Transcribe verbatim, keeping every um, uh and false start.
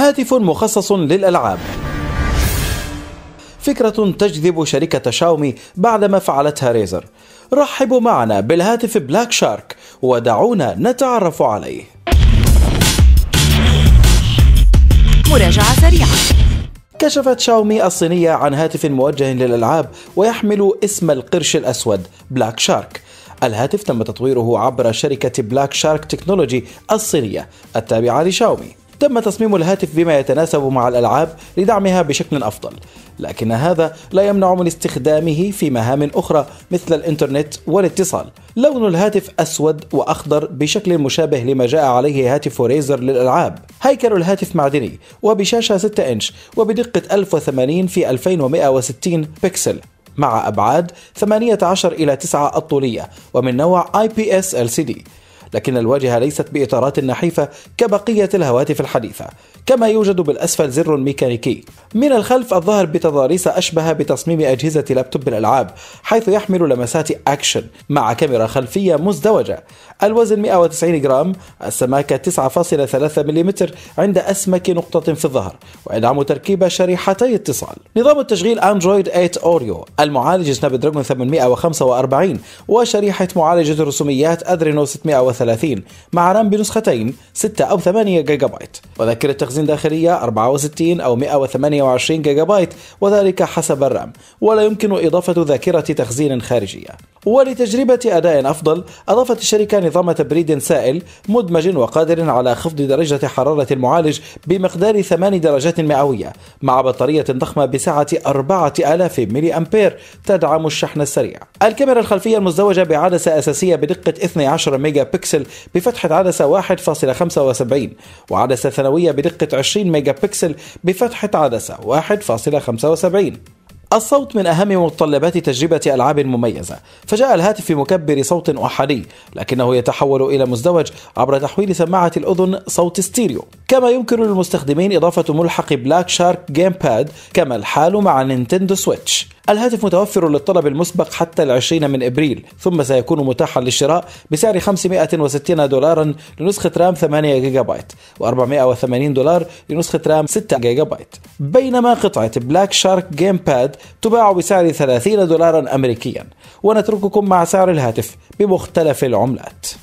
هاتف مخصص للألعاب. فكرة تجذب شركة شاومي بعدما فعلتها ريزر. رحبوا معنا بالهاتف بلاك شارك ودعونا نتعرف عليه. مراجعة سريعة. كشفت شاومي الصينية عن هاتف موجه للألعاب ويحمل اسم القرش الأسود بلاك شارك. الهاتف تم تطويره عبر شركة بلاك شارك تكنولوجي الصينية التابعة لشاومي. تم تصميم الهاتف بما يتناسب مع الألعاب لدعمها بشكل أفضل، لكن هذا لا يمنع من استخدامه في مهام أخرى مثل الإنترنت والاتصال. لون الهاتف أسود وأخضر بشكل مشابه لما جاء عليه هاتف ريزر للألعاب. هيكل الهاتف معدني وبشاشة ستة إنش وبدقة ألف وثمانين في ألفين ومئة وستين بكسل مع أبعاد ثمانية عشر إلى تسعة الطولية ومن نوع آي بي إس إل سي دي، لكن الواجهة ليست بإطارات نحيفة كبقية الهواتف الحديثة، كما يوجد بالأسفل زر ميكانيكي. من الخلف الظاهر بتضاريس أشبه بتصميم أجهزة لابتوب الألعاب، حيث يحمل لمسات أكشن مع كاميرا خلفية مزدوجة. الوزن مئة وتسعين جرام، السماكة تسعة فاصلة ثلاثة ملم عند أسمك نقطة في الظهر، ويدعم تركيب شريحتي اتصال. نظام التشغيل أندرويد ثمانية أوريو، المعالج سناب دراجون ثمانمئة وخمسة وأربعين وشريحة معالجة رسوميات أدرينو ستمئة وثلاثين مع رام بنسختين ستة أو ثمانية جيجا بايت، وذاكرة تخزين داخلية أربعة وستين أو مئة وثمانية وعشرين جيجا بايت وذلك حسب الرام، ولا يمكن إضافة ذاكرة تخزين خارجية. ولتجربة أداء أفضل أضافت الشركة نظام تبريد سائل مدمج وقادر على خفض درجة حرارة المعالج بمقدار ثمان درجات مئوية مع بطارية ضخمة بسعة أربعة آلاف ملي أمبير تدعم الشحن السريع. الكاميرا الخلفية المزدوجة بعدسة أساسية بدقة اثني عشر ميجا بكسل بفتحة عدسة واحد فاصلة خمسة وسبعين وعدسة ثانوية بدقة عشرين ميجا بكسل بفتحة عدسة واحد فاصلة خمسة وسبعين. الصوت من أهم متطلبات تجربة ألعاب مميزة، فجاء الهاتف في مكبر صوت أحادي، لكنه يتحول إلى مزدوج عبر تحويل سماعة الأذن صوت ستيريو. كما يمكن للمستخدمين إضافة ملحق بلاك شارك جيم باد كما الحال مع نينتندو سويتش. الهاتف متوفر للطلب المسبق حتى العشرين من إبريل، ثم سيكون متاحا للشراء بسعر خمسمئة وستين دولارا لنسخة رام ثمانية جيجا بايت وأربعمئة وثمانين دولار لنسخة رام ستة جيجا بايت، بينما قطعة بلاك شارك جيم باد تباع بسعر ثلاثين دولارا أمريكيا. ونترككم مع سعر الهاتف بمختلف العملات.